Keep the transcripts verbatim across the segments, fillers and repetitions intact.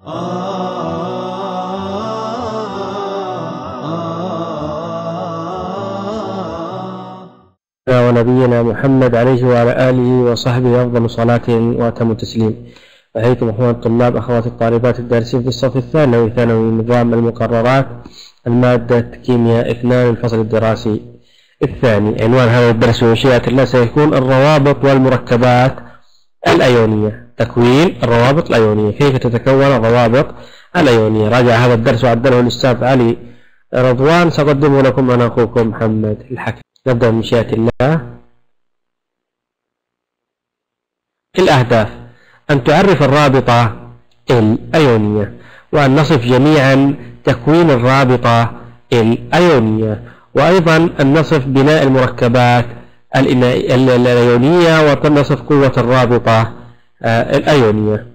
ونبينا محمد عليه وعلى آله وصحبه أفضل صلاة وأتم تسليم. أحييكم أخوان الطلاب أخوات الطالبات الدارسين في الصف الثانوي ثانوي نظام المقررات المادة كيمياء اثنان الفصل الدراسي الثاني. عنوان هذا الدرس بمشيئة الله سيكون الروابط والمركبات الأيونية. تكوين الروابط الأيونية، كيف تتكون الروابط الأيونية. راجع هذا الدرس وعدله الأستاذ علي رضوان، سأقدمه لكم أنا أخوكم محمد الحكم. نبدأ بمشيئة الله. الأهداف: أن تعرف الرابطة الأيونية، وأن نصف جميعا تكوين الرابطة الأيونية، وأيضا أن نصف بناء المركبات الأيونية، ونصف قوة الرابطة الأيونية.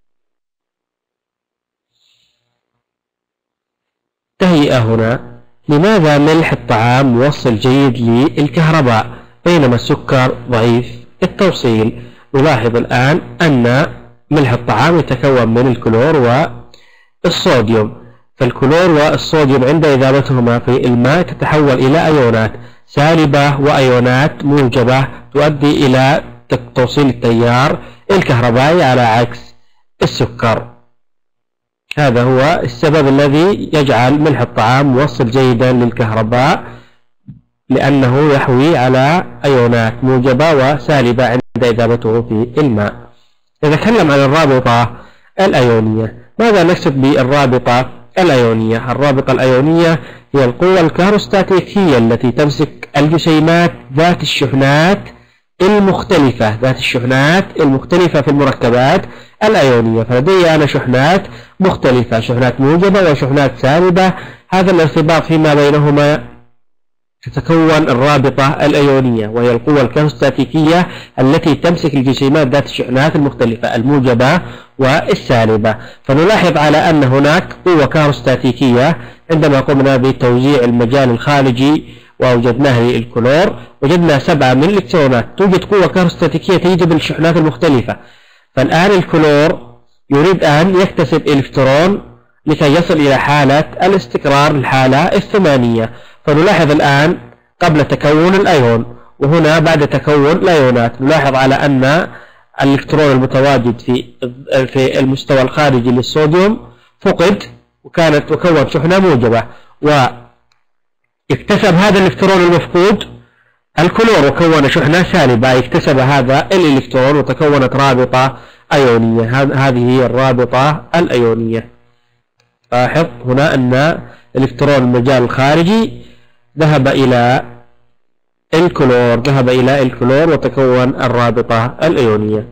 تهيئة هنا: لماذا ملح الطعام موصل جيد للكهرباء بينما السكر ضعيف التوصيل؟ نلاحظ الآن أن ملح الطعام يتكون من الكلور والصوديوم، فالكلور والصوديوم عند إذابتهما في الماء تتحول إلى أيونات سالبة وأيونات موجبة تؤدي إلى توصيل التيار الكهربائي على عكس السكر. هذا هو السبب الذي يجعل ملح الطعام موصل جيدا للكهرباء، لأنه يحوي على أيونات موجبة وسالبة عند إذابته في الماء. نتكلم عن الرابطة الأيونية. ماذا نقصد بالرابطة الأيونية؟ الرابطة الأيونية هي القوة الكهروستاتيكية التي تمسك الجسيمات ذات الشحنات المختلفة ذات الشحنات المختلفة في المركبات الأيونية. فلدي أنا شحنات مختلفة، شحنات موجبة وشحنات سالبة. هذا الارتباط فيما بينهما تتكون الرابطة الأيونية، وهي القوة الكهروستاتيكية التي تمسك الجسيمات ذات الشحنات المختلفة الموجبة والسالبة. فنلاحظ على أن هناك قوة كهروستاتيكية عندما قمنا بتوزيع المجال الخارجي ووجدناه للكلور، وجدنا سبعة من الإلكترونات. توجد قوة كهروستاتيكية تجذب الشحنات المختلفة. فالآن الكلور يريد أن يكتسب إلكترون لكي يصل إلى حالة الاستقرار، الحالة الثمانية. فنلاحظ الآن قبل تكون الأيون وهنا بعد تكون الأيونات، نلاحظ على أن الإلكترون المتواجد في في المستوى الخارجي للصوديوم فقد، وكانت وكون شحنة موجبة، واكتسب هذا الإلكترون المفقود الكلور وكون شحنة سالبة. اكتسب هذا الإلكترون وتكونت رابطة أيونية. هذه هي الرابطة الأيونية. لاحظ هنا أن إلكترون المجال الخارجي ذهب إلى الكلور ذهب إلى الكلور وتكون الرابطة الأيونية.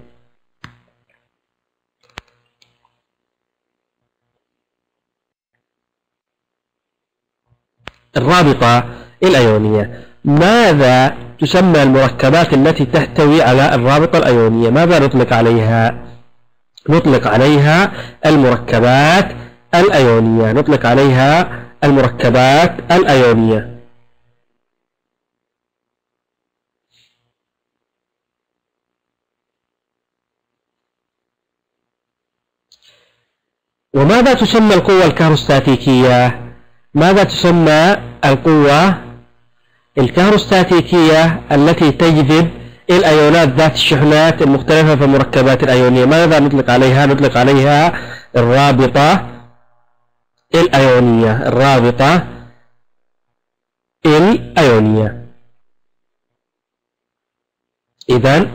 الرابطة الأيونية. ماذا تسمى المركبات التي تحتوي على الرابطة الأيونية؟ ماذا نطلق عليها؟ نطلق عليها المركبات الأيونية. نطلق عليها المركبات الأيونية. وماذا تسمى القوة الكهروستاتيكية؟ ماذا تسمى القوة الكهروستاتيكية التي تجذب الأيونات ذات الشحنات المختلفة في المركبات الأيونية؟ ماذا نطلق عليها؟ نطلق عليها الرابطة الأيونية. الرابطة الأيونية. إذن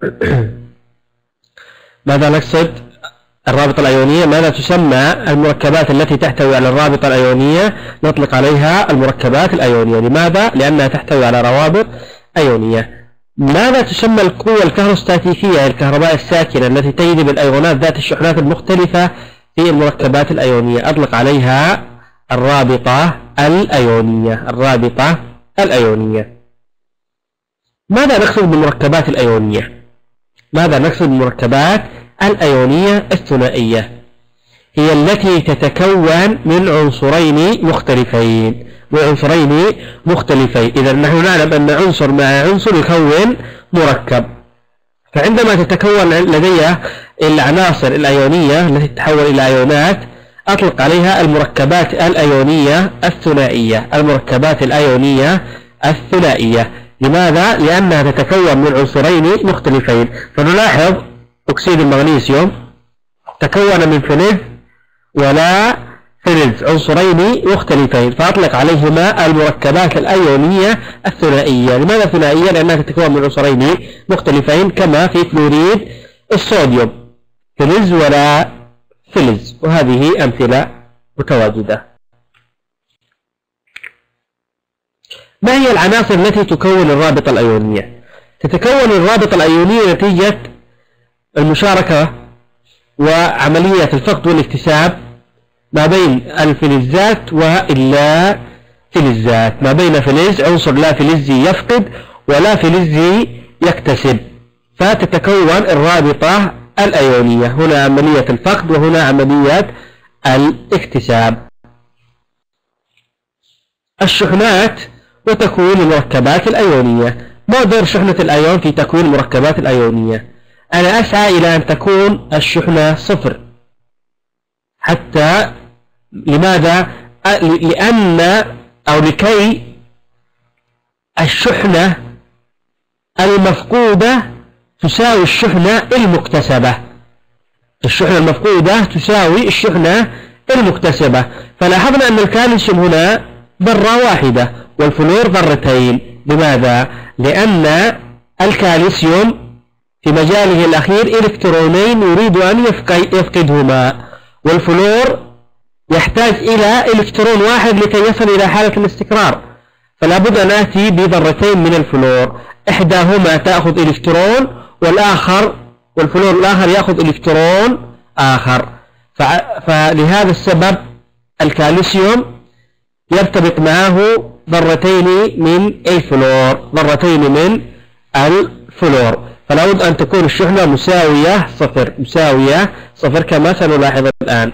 ماذا نقصد الرابطة الأيونية؟ ماذا تسمى المركبات التي تحتوي على الرابطة الأيونية؟ نطلق عليها المركبات الأيونية. لماذا؟ لأنها تحتوي على روابط أيونية. ماذا تسمى القوة الكهروستاتيكية الكهرباء الساكنة التي تجذب الأيونات ذات الشحنات المختلفة في المركبات الأيونية؟ أطلق عليها الرابطة الأيونية. الرابطة الأيونية. ماذا نقصد بالمركبات الأيونية؟ ماذا نقصد بالمركبات الأيونية الثنائية؟ هي التي تتكون من عنصرين مختلفين من عنصرين مختلفين. إذا نحن نعلم أن عنصر مع عنصر يكون مركب. فعندما تتكون لدي العناصر الأيونية التي تتحول إلى أيونات أطلق عليها المركبات الأيونية الثنائية. المركبات الأيونية الثنائية. لماذا؟ لأنها تتكون من عنصرين مختلفين. فنلاحظ أكسيد المغنيسيوم تكون من فلز ولا فلز، عنصرين مختلفين، فأطلق عليهما المركبات الأيونية الثنائية. لماذا ثنائية؟ لأنها تتكون من عنصرين مختلفين كما في كلوريد الصوديوم، فلز ولا فلز، وهذه أمثلة متواجدة. ما هي العناصر التي تكون الرابطة الأيونية؟ تتكون الرابطة الأيونية نتيجة المشاركة وعملية الفقد والاكتساب ما بين الفلزات واللا فلزات، ما بين فلز عنصر لا فلزي يفقد ولا فلزي يكتسب، فتتكون الرابطة الأيونية. هنا عملية الفقد وهنا عملية الاكتساب. الشحنات وتكوين المركبات الأيونية. ما دور شحنة الأيون في تكوين المركبات الأيونية؟ أنا أسعى إلى أن تكون الشحنة صفر. حتى لماذا؟ لأن أو لكي الشحنة المفقودة تساوي الشحنة المكتسبة. الشحنة المفقودة تساوي الشحنة المكتسبة. فلاحظنا أن الكالسيوم هنا ذرة واحدة والفلور ذرتين. لماذا؟ لأن الكالسيوم في مجاله الأخير إلكترونين يريد أن يفقدهما، والفلور يحتاج إلى إلكترون واحد لكي يصل إلى حالة الاستقرار، فلا بد أن آتي بذرتين من الفلور، إحداهما تأخذ إلكترون والآخر والفلور الآخر يأخذ إلكترون آخر. فلهذا السبب الكالسيوم يرتبط معه ذرتين من الفلور ذرتين من الفلور فلا بد أن تكون الشحنة مساوية صفر مساوية صفر كما سنلاحظ الآن.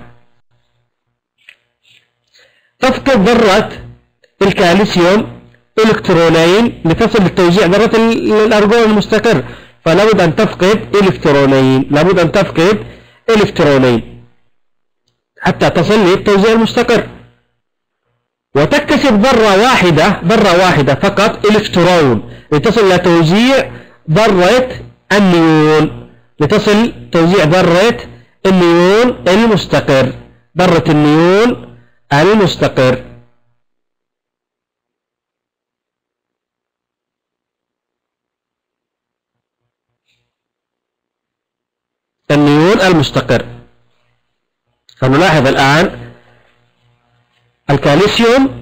تفقد ذرة الكالسيوم إلكترونين لتصل لتوزيع ذرة الأرجون المستقر، فلا بد أن تفقد إلكترونين لا بد أن تفقد إلكترونين حتى تصل للتوزيع المستقر، وتكتسب ذرة واحدة ذرة واحدة فقط إلكترون لتصل إلى توزيع ذرة النيون لتصل توزيع ذرة النيون المستقر ذرة النيون المستقر. النيون المستقر. فنلاحظ الآن الكالسيوم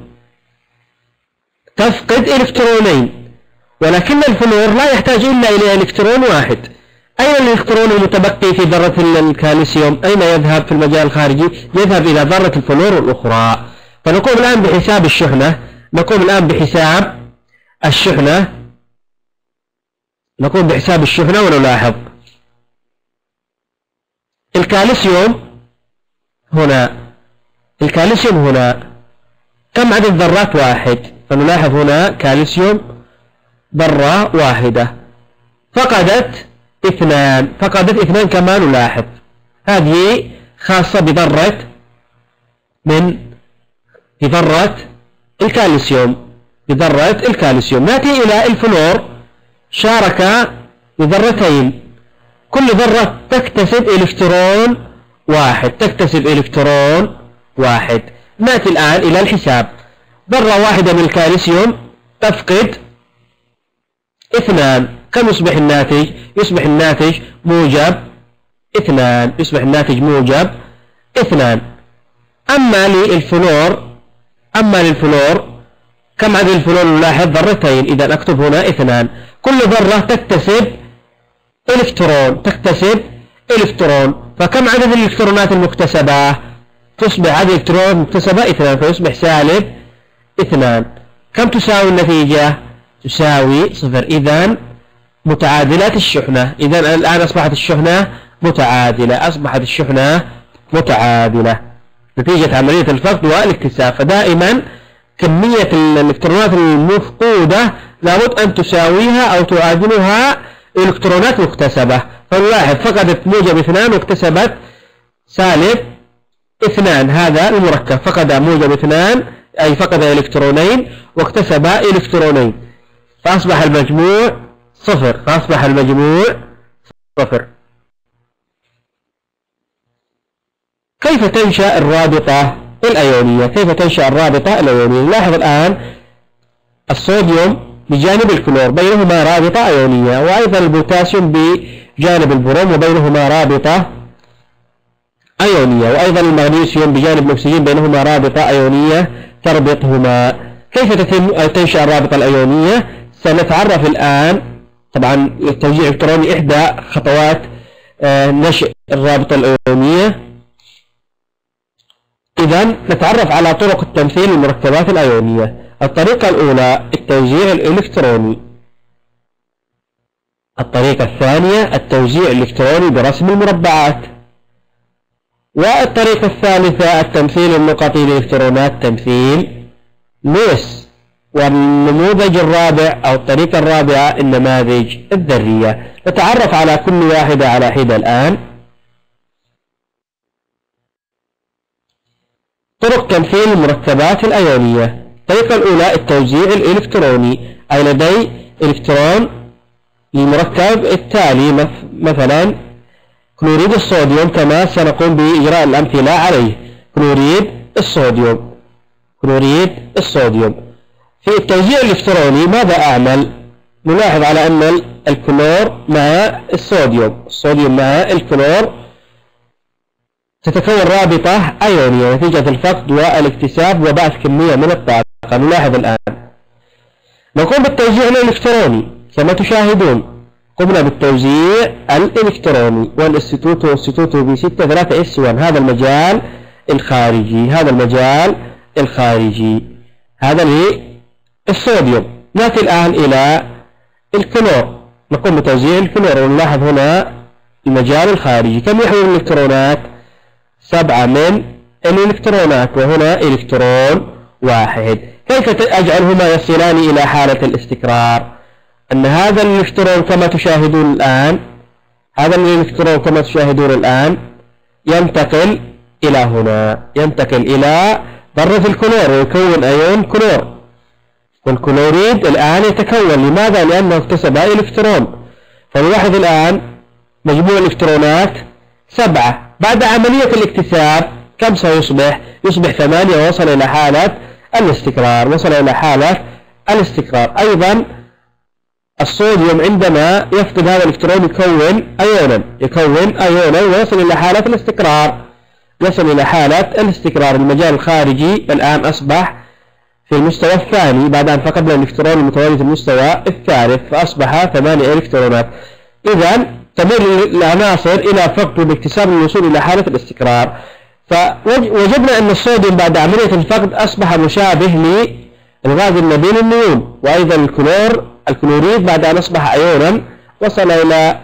تفقد إلكترونين، ولكن الفلور لا يحتاج إلا إلى إلكترون واحد. أين الإلكترون المتبقي في ذرة الكالسيوم؟ أين يذهب في المجال الخارجي؟ يذهب إلى ذرة الفلور الأخرى. فنقوم الآن بحساب الشحنة نقوم الآن بحساب الشحنة نقوم بحساب الشحنة ونلاحظ الكالسيوم هنا الكالسيوم هنا كم عدد ذرات؟ واحد. فنلاحظ هنا كالسيوم ذرة واحدة فقدت اثنان فقدت اثنان كما نلاحظ. هذه خاصة بذرة من بذرة الكالسيوم بذرة الكالسيوم. نأتي إلى الفلور، شارك بذرتين، كل ذرة تكتسب إلكترون واحد تكتسب إلكترون واحد. نأتي الآن إلى الحساب. ذرة واحدة من الكالسيوم تفقد اثنان، كم يصبح الناتج؟ يصبح الناتج موجب اثنان يصبح الناتج موجب اثنان. أما للفلور أما للفلور كم عدد الفلور؟ نلاحظ ذرتين، إذا أكتب هنا اثنان. كل ذرة تكتسب إلكترون تكتسب إلكترون فكم عدد الإلكترونات المكتسبة؟ تصبح عدد الإلكترونات المكتسبة اثنان، فيصبح سالب اثنان. كم تساوي النتيجة؟ تساوي صفر. إذن متعادلات الشحنة. إذن الآن أصبحت الشحنة متعادلة أصبحت الشحنة متعادلة نتيجة عملية الفقد والاكتساب. فدائما كمية الإلكترونات المفقودة لابد أن تساويها أو تعادلها إلكترونات مكتسبة، فنلاحظ فقدت موجب اثنان واكتسبت سالب اثنان. هذا المركب فقد موجب اثنان أي فقد إلكترونين واكتسب إلكترونين، فأصبح المجموع صفر، فأصبح المجموع صفر. كيف تنشأ الرابطة الأيونية؟ كيف تنشأ الرابطة الأيونية؟ نلاحظ الآن الصوديوم بجانب الكلور بينهما رابطة أيونية، وأيضا البوتاسيوم بجانب البروم وبينهما رابطة أيونية، وأيضا المغنيسيوم بجانب الأكسجين بينهما رابطة أيونية تربطهما. كيف تتم تنشأ الرابطة الأيونية؟ سنتعرف الآن. طبعا التوزيع الإلكتروني إحدى خطوات نشأ الرابطة الأيونية. إذا نتعرف على طرق التمثيل للمركبات الأيونية. الطريقة الأولى التوزيع الإلكتروني. الطريقة الثانية التوزيع الإلكتروني برسم المربعات. والطريقة الثالثة التمثيل النقطي للإلكترونات تمثيل لويس. والنموذج الرابع أو الطريقة الرابعة النماذج الذرية. نتعرف على كل واحدة على حدة الآن. طرق تمثيل المركبات الأيونية. الطريقة الأولى التوزيع الإلكتروني، أي لدي إلكترون للمركب التالي مثلا كلوريد الصوديوم، كما سنقوم بإجراء الأمثلة عليه. كلوريد الصوديوم كلوريد الصوديوم في التوزيع الإلكتروني ماذا أعمل؟ نلاحظ على أن الكلور مع الصوديوم الصوديوم مع الكلور تتكون رابطة أيونية نتيجة الفقد والاكتساب وبعث كمية من الطاقة. نلاحظ الآن نقوم بالتوزيع الإلكتروني كما تشاهدون. قمنا بالتوزيع الإلكتروني والإستوتو والإستوتو بي ستة ثلاثة إس واحد. هذا المجال الخارجي هذا المجال الخارجي هذا للصوديوم. نأتي الآن إلى الكلور. نقوم بتوزيع الكلور ونلاحظ هنا المجال الخارجي. كم يحمل الإلكترونات؟ سبعة من الإلكترونات، وهنا إلكترون واحد. كيف أجعلهما يصلان إلى حالة الاستقرار؟ أن هذا الإلكترون كما تشاهدون الآن هذا الإلكترون كما تشاهدون الآن ينتقل إلى هنا ينتقل إلى ذرة الكلور ويكون أيون كلور، والكلوريد الآن يتكون. لماذا؟ لأنه اكتسب إلكترون. فنلاحظ الآن مجموع الإلكترونات سبعة. بعد عملية الاكتساب كم سيصبح؟ يصبح ثمانية ووصل إلى حالة الاستقرار وصل إلى حالة الاستقرار. أيضا الصوديوم عندما يفقد هذا الإلكترون يكون أيونا يكون أيونا ويصل إلى حالة الاستقرار يصل إلى حالة الاستقرار. المجال الخارجي الآن أصبح في المستوى الثاني بعد أن فقدنا الإلكترون المتواجد في المستوى الثالث، فأصبح ثمانية إلكترونات. إذا تمر العناصر إلى فقد والاكتساب للوصول إلى حالة الاستقرار. فوجدنا أن الصوديوم بعد عملية الفقد أصبح مشابه للغاز النبيل النيون، وأيضا الكلور الكلوريد بعد أن أصبح أيونا وصل إلى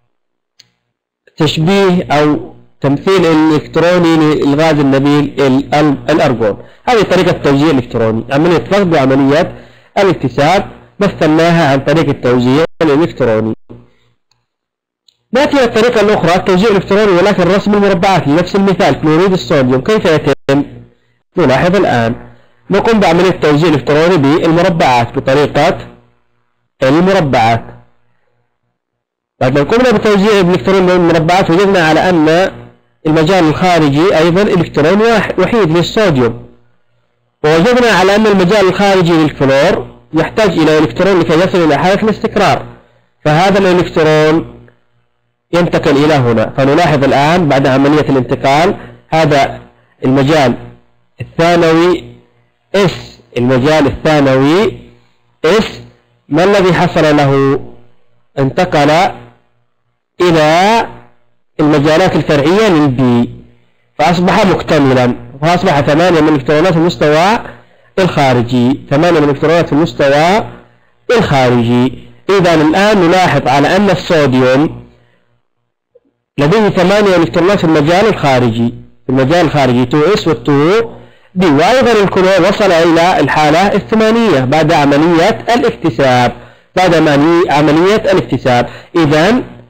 تشبيه أو تمثيل الإلكتروني للغاز النبيل الأرغون. هذه طريقة التوزيع الإلكتروني، عملية فقد وعملية الاكتساب مثلناها عن طريق التوزيع الإلكتروني. نأتي إلى الطريقة الأخرى التوزيع الإلكتروني ولكن رسم المربعات. لنفس المثال كلوريد الصوديوم كيف يتم؟ نلاحظ الآن نقوم بعملية التوزيع الإلكتروني بالمربعات بطريقة المربعات. بعد ما قمنا بتوزيع الإلكترون بالمربعات وجدنا على أن المجال الخارجي أيضا إلكترون وحيد للصوديوم، ووجدنا على أن المجال الخارجي للكلور يحتاج إلى إلكترون لكي يصل إلى حالة الاستقرار، فهذا الإلكترون ينتقل إلى هنا. فنلاحظ الآن بعد عملية الانتقال هذا المجال الثانوي S المجال الثانوي S ما الذي حصل له؟ انتقل إلى المجالات الفرعية للبي فأصبح مكتملا، فأصبح ثمانية من الإلكترونات في المستوى الخارجي ثمانية من الإلكترونات في المستوى الخارجي. إذا الآن نلاحظ على أن الصوديوم لديه ثمانية إلكترونات في المجال الخارجي في المجال الخارجي تو إس و تو بي، وأيضا الكلور وصل إلى الحالة الثمانية بعد عملية الاكتساب بعد عملية الاكتساب. إذا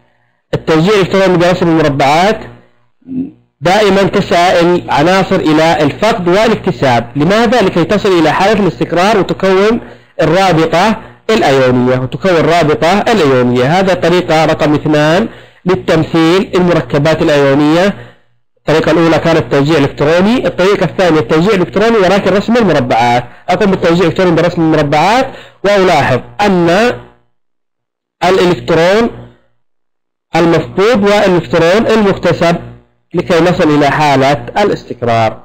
التوزيع الإلكتروني برسم المربعات دائما تسعى العناصر إلى الفقد والاكتساب. لماذا؟ لكي تصل إلى حالة الاستقرار وتكون الرابطة الأيونية وتكون الرابطة الأيونية. هذا طريقة رقم اثنان للتمثيل المركبات الأيونية. الطريقة الأولى كانت توزيع إلكتروني، الطريقة الثانية توزيع إلكتروني ولكن رسم المربعات. أقوم بالتوزيع الإلكتروني برسم المربعات وألاحظ أن الإلكترون المفقود والإلكترون المكتسب لكي نصل إلى حالة الاستقرار.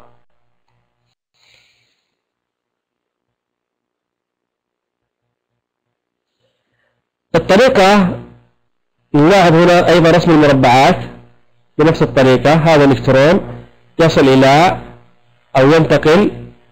الطريقة نلاحظ هنا أيضا رسم المربعات بنفس الطريقة. هذا الإلكترون يصل إلى أو ينتقل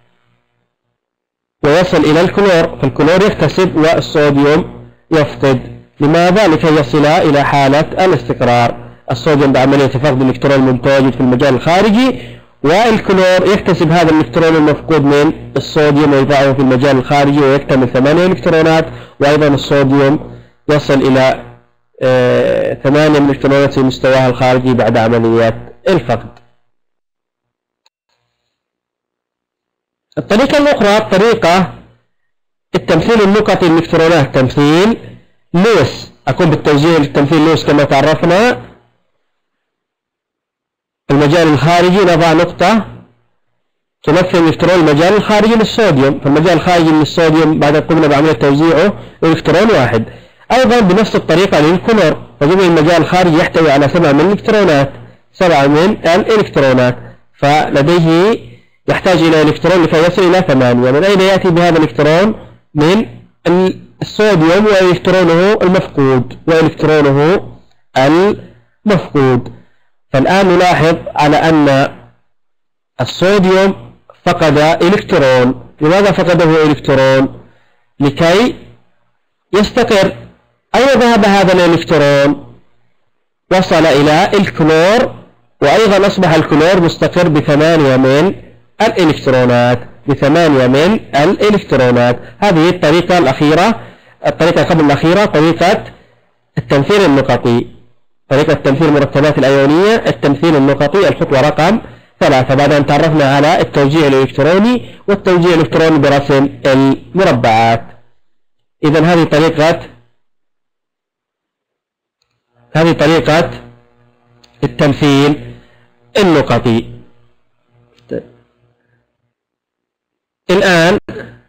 ويصل إلى الكلور، فالكلور يكتسب والصوديوم يفقد. لماذا؟ لكي يصل إلى حالة الاستقرار. الصوديوم بعملية فقد الإلكترون المتواجد في المجال الخارجي، والكلور يكتسب هذا الإلكترون المفقود من الصوديوم ويضعه في المجال الخارجي ويكتمل ثمانية إلكترونات، وأيضا الصوديوم يصل إلى آه ثمانية من الإلكترونات في مستواها الخارجي بعد عمليات الفقد. الطريقة الأخرى طريقة التمثيل النقطي للإلكترونات، تمثيل لويس. أقوم بالتوزيع للتمثيل لويس كما تعرفنا. المجال الخارجي نضع نقطة تمثل الإلكترون المجال الخارجي للصوديوم، فالمجال الخارجي للصوديوم بعد أن قمنا بعملية توزيعه إلكترون واحد. أيضا بنفس الطريقة للكلور، فجمع المجال الخارجي يحتوي على سبعة من الإلكترونات، سبعة من الإلكترونات، فلديه يحتاج إلى إلكترون لكي يصل إلى ثمانية. من أين يأتي بهذا الإلكترون؟ من الصوديوم وإلكترونه المفقود وإلكترونه المفقود. فالآن نلاحظ على أن الصوديوم فقد إلكترون. لماذا فقده إلكترون؟ لكي يستقر. أين ذهب هذا الإلكترون؟ وصل إلى الكلور، وأيضا أصبح الكلور مستقر بثمانية من الإلكترونات بثمانية من الإلكترونات. هذه الطريقة الأخيرة، الطريقة قبل الأخيرة طريقة التمثيل النقطي، طريقة تمثيل المركبات الأيونية، التمثيل النقطي، الخطوة رقم ثلاثة، بعد أن تعرفنا على التوزيع الإلكتروني والتوزيع الإلكتروني برسم المربعات. إذن هذه طريقة هذه طريقة التمثيل النقطي. الآن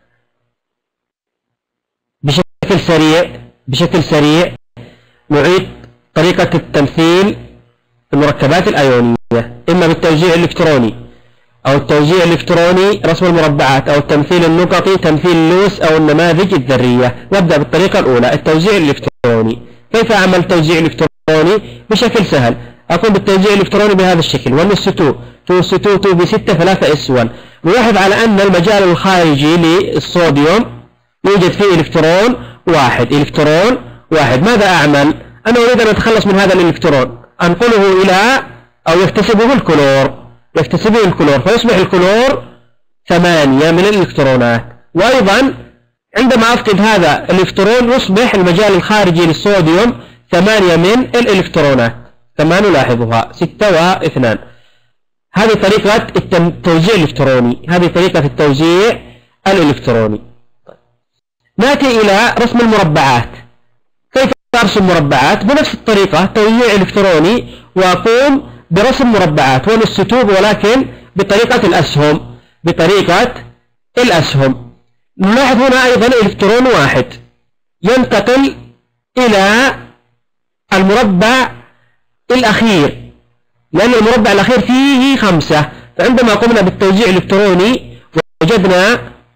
بشكل سريع بشكل سريع نعيد طريقة التمثيل المركبات الأيونية، إما بالتوزيع الإلكتروني أو التوزيع الإلكتروني رسم المربعات أو التمثيل النقطي تمثيل لويس أو النماذج الذرية. نبدأ بالطريقة الأولى، التوزيع الإلكتروني. كيف أعمل التوزيع الإلكتروني؟ بشكل سهل. أقوم بالتوزيع الإلكتروني بهذا الشكل، واحد اس اتنين اثنين اس اتنين اثنين بي ستة ثلاثة اس واحد. نلاحظ على أن المجال الخارجي للصوديوم يوجد فيه إلكترون واحد إلكترون واحد. ماذا أعمل؟ أنا أريد أن أتخلص من هذا الإلكترون، أنقله إلى أو يكتسبه الكلور يكتسبه الكلور فيصبح الكلور ثمانية من الإلكترونات. وأيضا عندما أفقد هذا الإلكترون يصبح المجال الخارجي للصوديوم ثمانية من الإلكترونات كما نلاحظها، ستة واثنان. هذه طريقة التوزيع الإلكتروني، هذه طريقة التوزيع الإلكتروني. نأتي إلى رسم المربعات. كيف أرسم مربعات؟ بنفس الطريقة، توزيع إلكتروني وأقوم برسم مربعات والستوب، ولكن بطريقة الأسهم بطريقة الأسهم. نلاحظ هنا أيضا إلكترون واحد ينتقل إلى المربع الأخير، لأن المربع الأخير فيه خمسة، فعندما قمنا بالتوزيع الإلكتروني وجدنا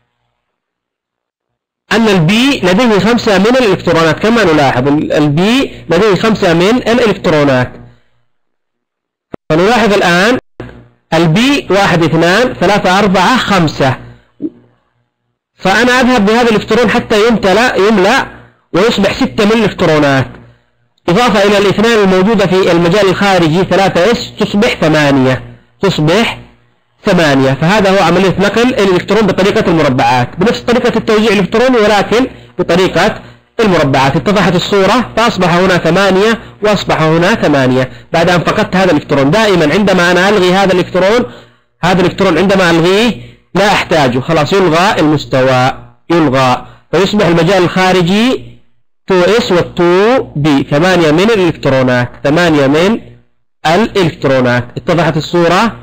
أن البي لديه خمسة من الإلكترونات. كما نلاحظ البي لديه خمسة من الإلكترونات، فنلاحظ الآن البي واحد اثنان ثلاثة أربعة خمسة، فأنا أذهب بهذا الإلكترون حتى يمتلأ يملأ ويصبح ستة من الإلكترونات، إضافة إلى الاثنان الموجودة في المجال الخارجي ثلاثة اس تصبح ثمانية تصبح ثمانية. فهذا هو عملية نقل الإلكترون بطريقة المربعات، بنفس طريقة التوزيع الإلكتروني ولكن بطريقة المربعات. اتضحت الصورة، فأصبح هنا ثمانية وأصبح هنا ثمانية بعد أن فقدت هذا الإلكترون. دائما عندما أنا ألغي هذا الإلكترون هذا الإلكترون عندما ألغيه لا أحتاجه، خلاص يلغى المستوى، يلغى، فيصبح المجال الخارجي تو إس و تو بي، ثمانية من الإلكترونات، ثمانية من الإلكترونات. اتضحت الصورة؟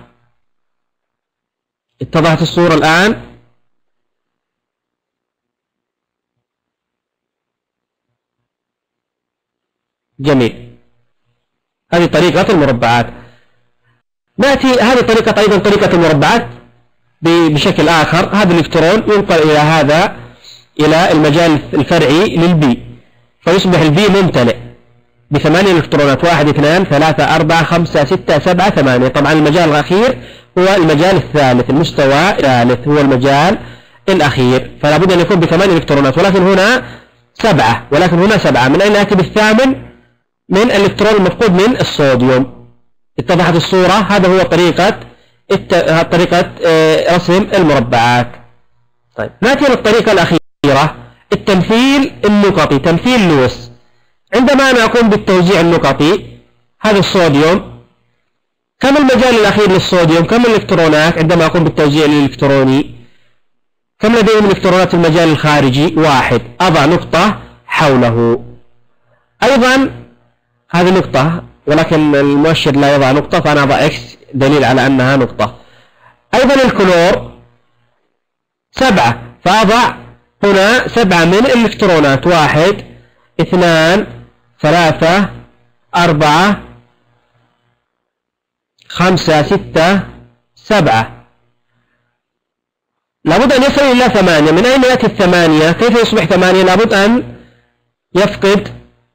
اتضحت الصورة الآن؟ جميل. هذه طريقة المربعات. نأتي هذه طريقة أيضا طريقة المربعات بشكل آخر. هذا الإلكترون ينقل إلى هذا إلى المجال الفرعي للبي، فيصبح البي ممتلئ بثمانية إلكترونات، واحد اثنان ثلاثة أربعة خمسة ستة سبعة ثمانية. طبعا المجال الأخير هو المجال الثالث، المستوى الثالث هو المجال الأخير، فلا بد أن يكون بثمانية إلكترونات، ولكن هنا سبعة، ولكن هنا سبعة. من أين نأتي بالثامن؟ من الإلكترون المفقود من الصوديوم. اتضحت الصورة؟ هذا هو طريقة الت... طريقة رسم المربعات. طيب نأتي للطريقة الأخيرة، التمثيل النقطي، تمثيل لويس. عندما أنا أقوم بالتوزيع النقطي، هذا الصوديوم كم المجال الأخير للصوديوم؟ كم الإلكترونات عندما أقوم بالتوزيع الإلكتروني؟ كم لديهم الإلكترونات في المجال الخارجي؟ واحد. أضع نقطة حوله. أيضا هذه نقطة، ولكن المؤشر لا يضع نقطة، فأنا أضع إكس دليل على أنها نقطة. أيضا الكلور سبعة، فأضع هنا سبعة من الإلكترونات، واحد اثنان ثلاثة أربعة خمسة ستة سبعة. لابد أن يصل إلى ثمانية. من أين يأتي الثمانية؟ كيف يصبح ثمانية؟ لابد أن يفقد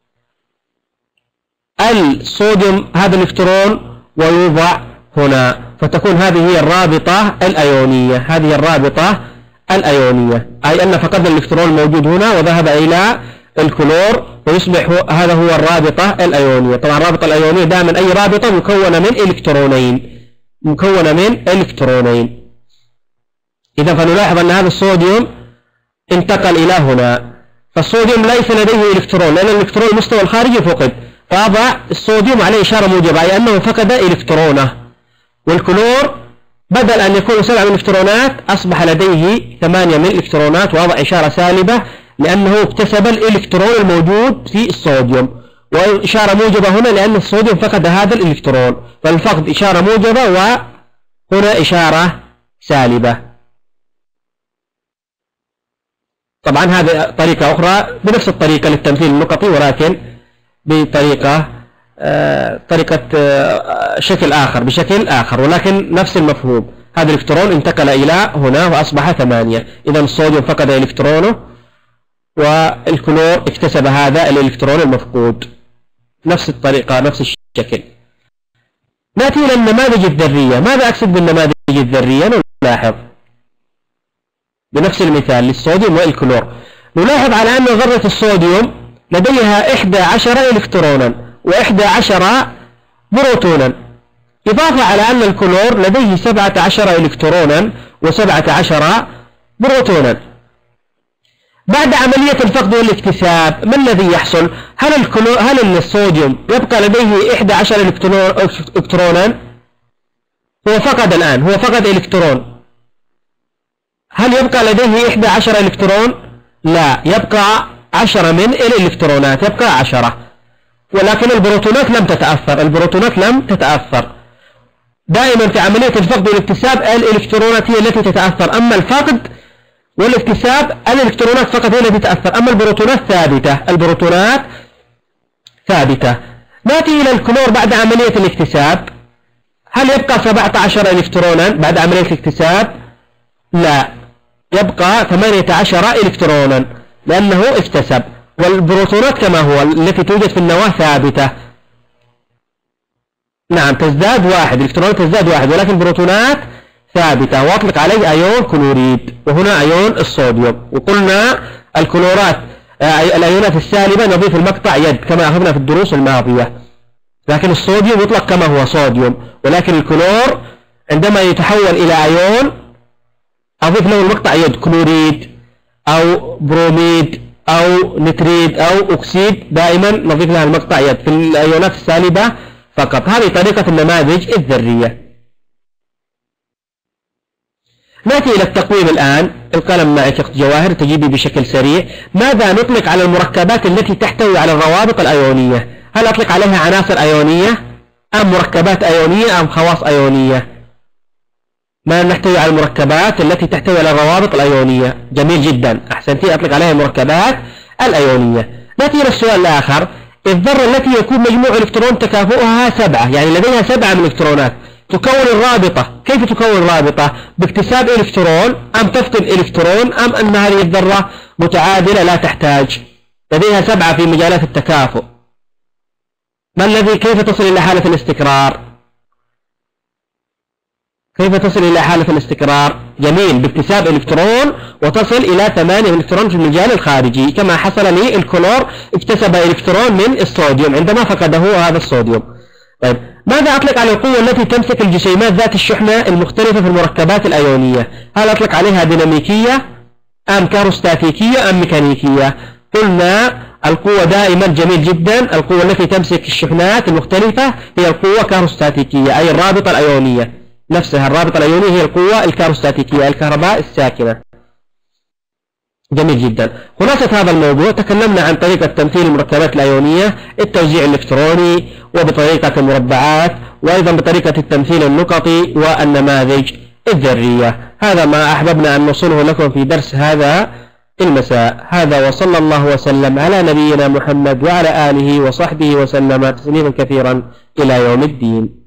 الصوديوم هذا الإلكترون ويوضع هنا، فتكون هذه هي الرابطة الأيونية، هذه الرابطة الأيونية، أي أن فقدنا الإلكترون الموجود هنا وذهب إلى الكلور، ويصبح هذا هو الرابطة الأيونية. طبعا الرابطة الأيونية دائما أي رابطة مكونة من إلكترونين، مكونة من إلكترونين. إذا فنلاحظ أن هذا الصوديوم انتقل إلى هنا، فالصوديوم ليس لديه إلكترون لأن الإلكترون المستوى الخارجي فقد، فأضع الصوديوم عليه إشارة موجبة أي أنه فقد إلكترونه. والكلور بدل أن يكون سبعة من الإلكترونات أصبح لديه ثمانية من الإلكترونات، وأضع إشارة سالبة لأنه اكتسب الإلكترون الموجود في الصوديوم، وإشارة موجبة هنا لأن الصوديوم فقد هذا الإلكترون، فالفقد إشارة موجبة وهنا إشارة سالبة. طبعا هذه طريقة أخرى بنفس الطريقة للتمثيل النقطي، ولكن بطريقة آه طريقة آه شكل آخر، بشكل آخر، ولكن نفس المفهوم. هذا الإلكترون انتقل إلى هنا وأصبح ثمانية، إذا الصوديوم فقد إلكترونه والكلور اكتسب هذا الإلكترون المفقود. نفس الطريقة، نفس الشكل. نأتي إلى النماذج الذرية. ماذا أقصد بالنماذج الذرية؟ نلاحظ بنفس المثال للصوديوم والكلور، نلاحظ على أن ذرة الصوديوم لديها إحدى عشر إلكترونا وإحدى عشر بروتونا، إضافة على أن الكلور لديه سبعة عشر إلكترونا وسبعة عشر بروتونا. بعد عملية الفقد والاكتساب ما الذي يحصل؟ هل الكلور هل الصوديوم يبقى لديه إحدى عشر إلكترونا؟ هو فقد الآن، هو فقد إلكترون. هل يبقى لديه إحدى عشر إلكترون؟ لا، يبقى عشرة من الإلكترونات، يبقى عشرة، ولكن البروتونات لم تتأثر، البروتونات لم تتأثر. دائما في عملية الفقد والاكتساب الإلكترونات هي التي تتأثر، أما الفقد والاكتساب الإلكترونات فقط هي التي تتأثر، أما البروتونات ثابتة، البروتونات ثابتة. نأتي إلى الكلور بعد عملية الاكتساب. هل يبقى سبعة عشر إلكترونا بعد عملية الاكتساب؟ لا، يبقى ثمانية عشر إلكترونا لأنه اكتسب، والبروتونات كما هو التي توجد في النواة ثابتة. نعم تزداد واحد، الإلكترونات تزداد واحد، ولكن البروتونات ثابتة، وأطلق عليه أيون كلوريد، وهنا أيون الصوديوم. وقلنا الكلورات الأيونات السالبة نضيف المقطع يد كما أخذنا في الدروس الماضية، لكن الصوديوم يطلق كما هو صوديوم، ولكن الكلور عندما يتحول إلى أيون أضيف له المقطع يد كلوريد أو بروميد أو نتريد أو أكسيد دائما نضيف لها المقطع يد. في الأيونات السالبة فقط. هذه طريقة النماذج الذرية. نأتي إلى التقويم الآن. القلم معك أخت جواهر تجيبي بشكل سريع. ماذا نطلق على المركبات التي تحتوي على الروابط الأيونية؟ هل أطلق عليها عناصر أيونية أم مركبات أيونية أم خواص أيونية؟ ما نحتوي على المركبات التي تحتوي على الروابط الأيونية. جميل جدا، أحسنتي، أطلق عليها المركبات الأيونية. نأتي إلى السؤال الآخر. الذرة التي يكون مجموع إلكترون تكافؤها سبعة، يعني لديها سبعة من الإلكترونات، تكون الرابطة. كيف تكون الرابطة؟ باكتساب إلكترون أم تفقد إلكترون أم أن هذه الذرة متعادلة لا تحتاج؟ لديها سبعة في مجالات التكافؤ. ما الذي كيف تصل إلى حالة الاستقرار؟ كيف تصل إلى حالة الاستقرار؟ جميل، باكتساب إلكترون وتصل إلى ثمانية إلكترون في المجال الخارجي، كما حصل لي الكلور اكتسب إلكترون من الصوديوم عندما فقده هذا الصوديوم. طيب، ماذا أطلق على القوة التي تمسك الجسيمات ذات الشحنة المختلفة في المركبات الأيونية؟ هل أطلق عليها ديناميكية أم كاروستاتيكية أم ميكانيكية؟ قلنا القوة دائما، جميل جدا، القوة التي تمسك الشحنات المختلفة هي القوة كاروستاتيكية، أي الرابطة الأيونية نفسها. الرابطة الأيونية هي القوة الكاروستاتيكية، الكهرباء الساكنة. جميل جدا. خلاصة هذا الموضوع تكلمنا عن طريقة تمثيل المركبات الأيونية، التوزيع الإلكتروني، وبطريقة المربعات، وأيضا بطريقة التمثيل النقطي والنماذج الذرية. هذا ما أحببنا أن نوصله لكم في درس هذا المساء. هذا وصلى الله وسلم على نبينا محمد وعلى آله وصحبه وسلم تسليما كثيرا إلى يوم الدين.